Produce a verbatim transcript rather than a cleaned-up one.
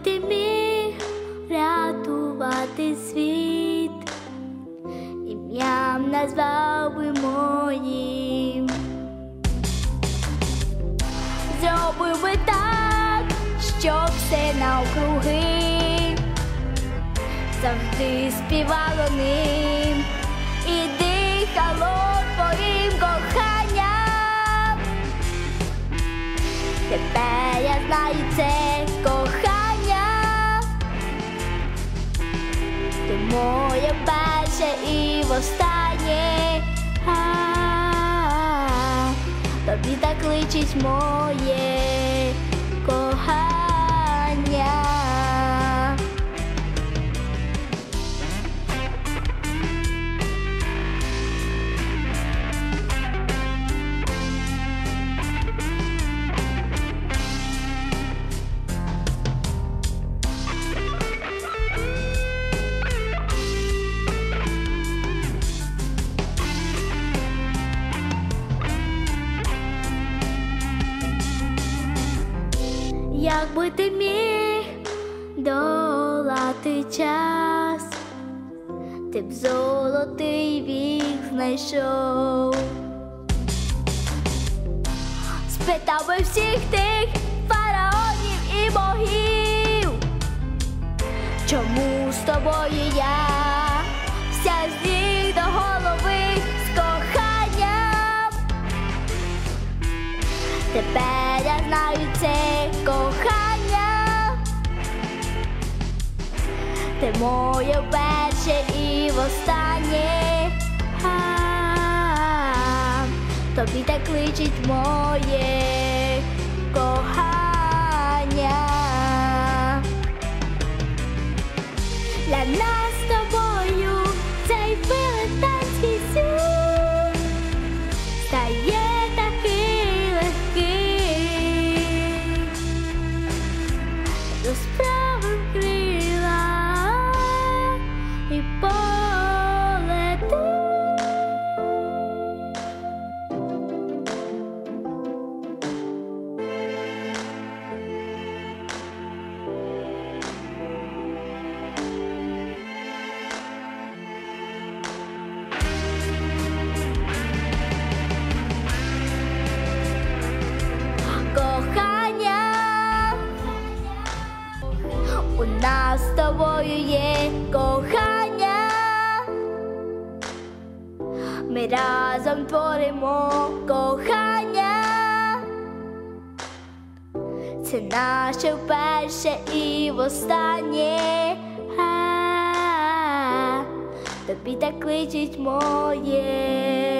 ти міг рятувати світ, ім'ям назвав би моїм. Зробив би так, щоб все навкруги завжди співало ним і дихало твоїм коханням. Тепер я знаю це кохання, ти моє перше і востаннє. А-а-а, тобі так личить моє кохання. Якби ти міг долати час, ти б золотий вік знайшов. Спитав би всіх тих фараонів і богів, чому з тобою я, вся з ніг до голови з коханням. Тепер я знаю це кохання, ти моє перше і востаннє. А-а-а, тобі так личить моє кохання. Для нас з тобою цей велетенський світ стає такий легкий, розправив крила і полети. Кохання, у нас з тобою є кохання, ми разом творимо кохання, це наше вперше і востаннє. А-а-а, тобі так личить моє